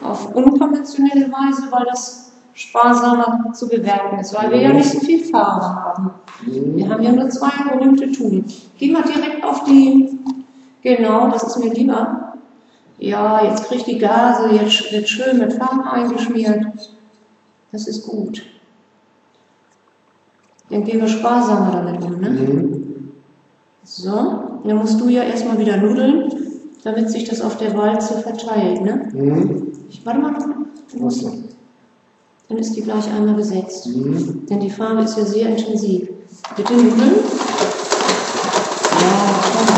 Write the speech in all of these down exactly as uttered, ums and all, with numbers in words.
auf unkonventionelle Weise, weil das sparsamer zu bewerten ist, weil wir ja nicht so viel Farbe haben. Wir haben ja nur zwei berühmte Tun. Geh mal direkt auf die, genau, das ist mir lieber. Ja, jetzt kriegt die Gase, jetzt wird schön mit Farbe eingeschmiert. Das ist gut. Dann gehen wir sparsamer damit um, ne? Mhm. So, dann musst du ja erstmal wieder nudeln, damit sich das auf der Walze verteilt, ne? Mhm. Ich warte mal, du musst, dann ist die gleich einmal gesetzt. Mhm. Denn die Farbe ist ja sehr intensiv. Bitte nudeln. Ja, komm.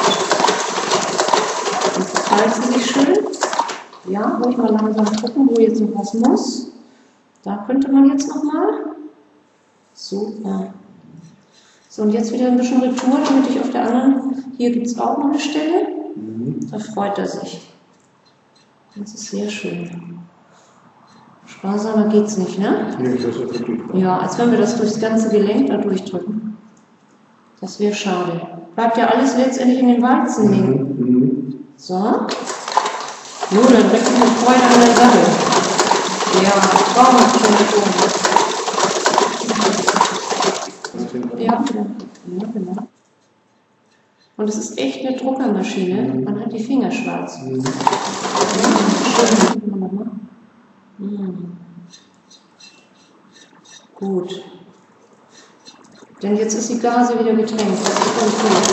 Jetzt verteilt sie sich schön. Ja, ruhig mal langsam gucken, wo jetzt noch was muss. Da könnte man jetzt nochmal. Super. So, und jetzt wieder ein bisschen Retour, damit ich auf der anderen, hier gibt es auch noch eine Stelle. Mhm. Da freut er sich. Das ist sehr schön. Sparsamer geht es nicht, ne? Nee, das ist wirklich. Ja, als wenn wir das durchs ganze Gelenk da durchdrücken. Das wäre schade. Bleibt ja alles letztendlich in den Walzen liegen. Mhm. So. Nur, dann direkt mit Freude an der Sache. Ja, traumhaft schon getan. Ja, ja, genau. Und es ist echt eine Druckermaschine. Man hat die Finger schwarz. Mhm. Ja, schön. Mhm. Gut. Denn jetzt ist die Gase wieder getränkt. Das ist ganz gut.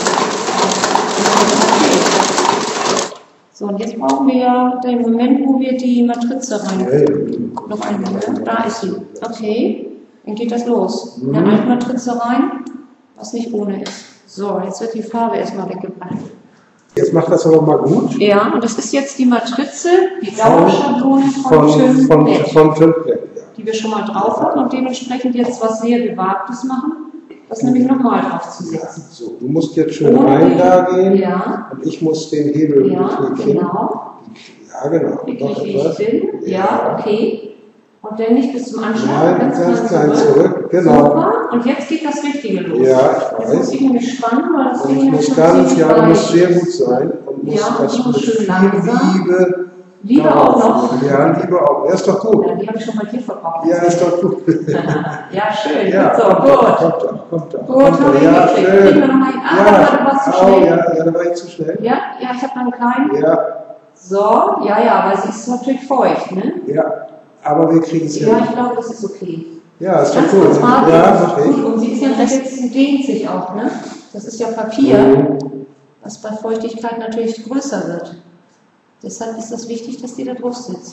Okay. So, und jetzt brauchen wir ja den Moment, wo wir die Matrize rein. Okay. Noch einmal. Da ist sie. Okay. Dann geht das los. Mhm. Eine Altmatrize rein, was nicht ohne ist. So, jetzt wird die Farbe erstmal weggebracht. Jetzt macht das aber mal gut. Ja, und das ist jetzt die Matrize, die Dauerschablone von Schönfeld, von, von, von ja. die wir schon mal drauf hatten und dementsprechend jetzt was sehr Gewagtes machen, das nämlich nochmal drauf zu setzen. So, du musst jetzt schön rein da gehen, ja. Und ich muss den Hebel ja, genau. Ja, genau. Wie kriege ich hin? Ja. Ja, okay. Und dann nicht bis zum Anschlag. Nein, ganz, ganz klein zurück. zurück. Genau. Super. Und jetzt geht das Richtige los. Ja, ich weiß. Jetzt muss ich nämlich spannen, weil das Ding muss ganz, ja, du musst sehr gut sein. Und muss ja, das muss schön langsam. Liebe. Liebe auch noch. Ja, Liebe auch. Ja, ist doch gut. Ja, die habe ich schon bei dir verkauft. Ja, ist doch gut. Ja, schön. Ja, so, kommt gut. Da, kommt da, kommt da. Gut, habe ich ja, gekriegt. schön. Kriegen wir noch mal hin. Ah, ja, warte, warst du oh, schnell? Ja, ja, da war ich zu schnell. Ja, ja, ich habe noch einen kleinen. Ja. So, ja, ja, aber sie ist natürlich feucht, ne? Ja, aber wir kriegen es hin. Ja, ich glaube, das ist okay. Ja, ist doch Ganz cool. kurz warten. Ja, mach ich. Und sie ist ja jetzt, sie dehnt sich auch, ne? Das ist ja Papier, mhm. was bei Feuchtigkeit natürlich größer wird. Deshalb ist das wichtig, dass die da drauf sitzt.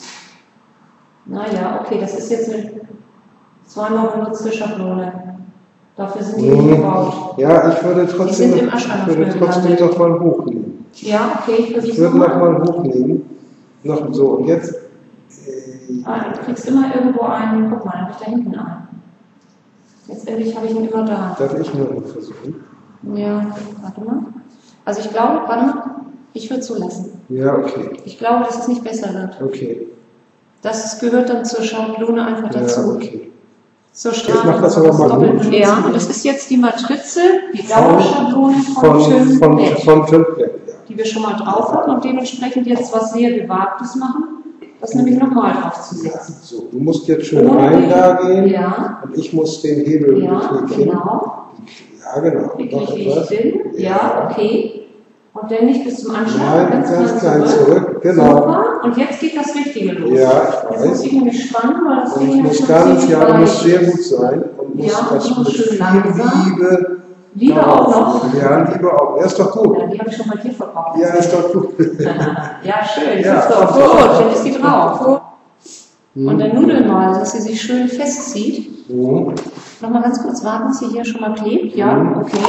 Naja, okay, das ist jetzt eine zweimal benutzte Schablone. Dafür sind die nicht gebaut. Ja, ich würde trotzdem, die sind im Aschanach ich würde trotzdem noch mal hochnehmen. Ja, okay, ich versuche Ich würde noch mal hochnehmen. Noch so, und jetzt. Äh, ah, du kriegst immer irgendwo einen, guck mal, dann habe ich da hinten einen. Letztendlich habe ich ihn immer da. Darf ich nur noch versuchen? Ja, warte mal. Also ich glaube, warte mal, ich würde zulassen. Ja, okay. Ich glaube, dass es nicht besser wird. Okay. Das gehört dann zur Schablone einfach dazu. Ja, okay. Zur Strahlung. Ich mache das aber mal gut. Ja, und das ist jetzt die Matrize, die Dauerschablone von, von Schönfeld, von Schönfeld, ja. Die wir schon mal drauf hatten und dementsprechend jetzt was sehr Gewagtes machen, das nämlich nochmal drauf zu setzen. So, du musst jetzt schön rein da gehen, ja. Und ich muss den Hebel ja, genau. Ja, genau. Wie kriege ich hin? Ja, okay. Und dann nicht bis zum Anschlag. Nein, ganz, ganz klein zurück. zurück. Genau. Super. Und jetzt geht das Richtige los. Ja, ich weiß. Jetzt muss ich nämlich spannen, weil das Ding muss ganz, ja, du musst sehr gut sein. Und muss ja, das muss mit schön langsam. Liebe. Liebe auch noch. Ja, Liebe auch. Ja, ist doch gut. Ja, die habe ich schon bei dir verkauft. Ja, ist doch gut. Ja, schön. Ja, ist doch gut. Dann ist die drauf. Mhm. Und dann nudeln mal, dass sie sich schön festzieht. Mhm. Nochmal ganz kurz warten, dass sie hier schon mal klebt. Ja, mhm. Okay.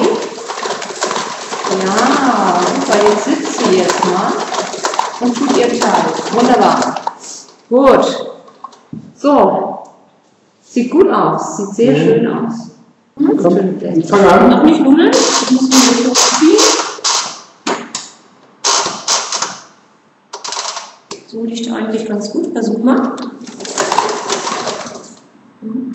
Ja, super, jetzt sitzt sie jetzt mal und tut ihr Teil. Wunderbar. Gut. So. Sieht gut aus. Sieht sehr mhm. schön aus. Hm? Komm, ich fange an. Noch nicht nudeln. Ich muss nur hochziehen. So liegt eigentlich ganz gut. Versuch mal. Mhm.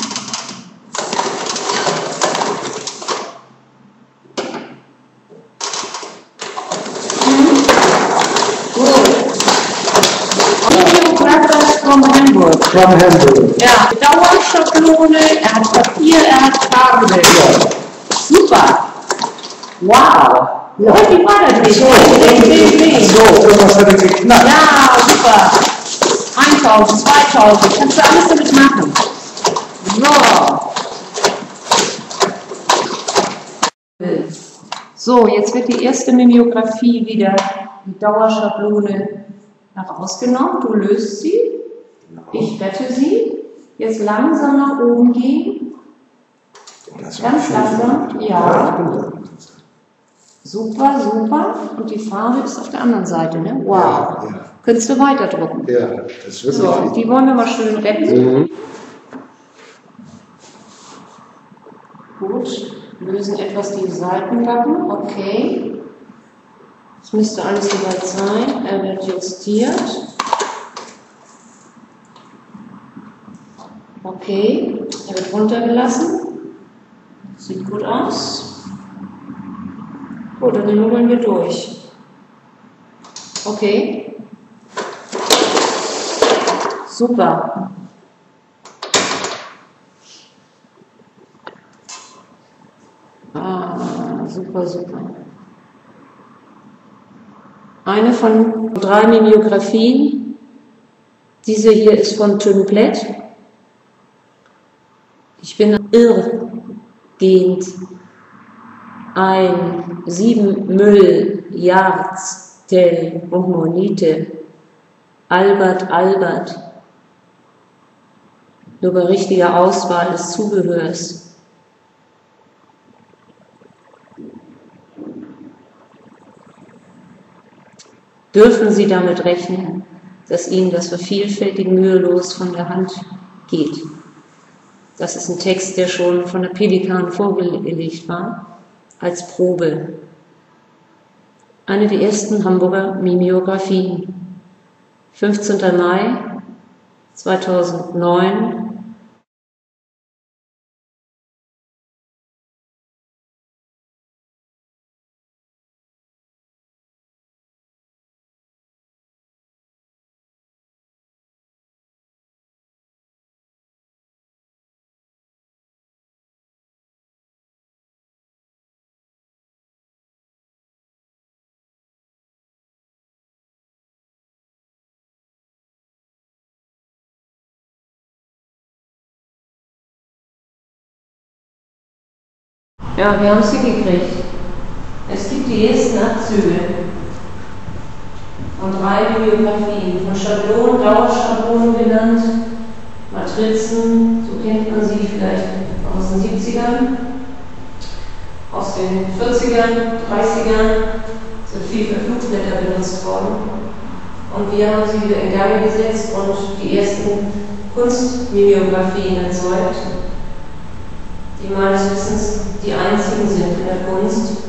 Gut. Hamburg. From Hamburg. Ja, Dauerschablone, er hat Papier, er hat Farbe. Super. Wow. Ja. Und wie war das nicht? So, Wing, wing, wing. so, irgendwas hat er geknackt. Ja, super. eintausend, zweitausend, kannst du alles damit machen. So. So, jetzt wird die erste Mimeografie wieder, die Dauerschablone, herausgenommen. Du löst sie. Ich wette sie. Jetzt langsam nach oben gehen. Ganz langsam. Ja. Super, super. Und die Farbe ist auf der anderen Seite, ne? Wow. Ja, ja. Könntest du weiterdrucken? Ja, das ist wirklich So, viel. die wollen wir mal schön retten. Mhm. Gut. Lösen etwas die Seitenlappen. Okay. Das müsste alles soweit sein. Er wird justiert. Okay. Er wird runtergelassen. Sieht gut aus. Gut, dann nudeln wir durch. Okay. Super. Ah, super, super. Eine von drei Mimeografien. Diese hier ist von Tünplett. Ich bin irrgehend ein sieben Müll, Yards, Tel und Monite, Albert, Albert, nur bei richtiger Auswahl des Zubehörs. Dürfen Sie damit rechnen, dass Ihnen das Vervielfältigen mühelos von der Hand geht? Das ist ein Text, der schon von der Pelikan vorgelegt war, als Probe. Eine der ersten Hamburger Mimeografien. fünfzehnter Mai zweitausendneun. Ja, wir haben es hingekriegt. Es gibt die ersten Abzüge von drei Mimeografien, von Schablonen, Dauerschablonen genannt, Matrizen, so kennt man sie vielleicht aus den siebzigern, aus den vierzigern, dreißigern, sind viel für Flugblätter benutzt worden. Und wir haben sie wieder in Gang gesetzt und die ersten Kunstmimeografien erzeugt, die meines Wissens die einzigen sind in der Kunst,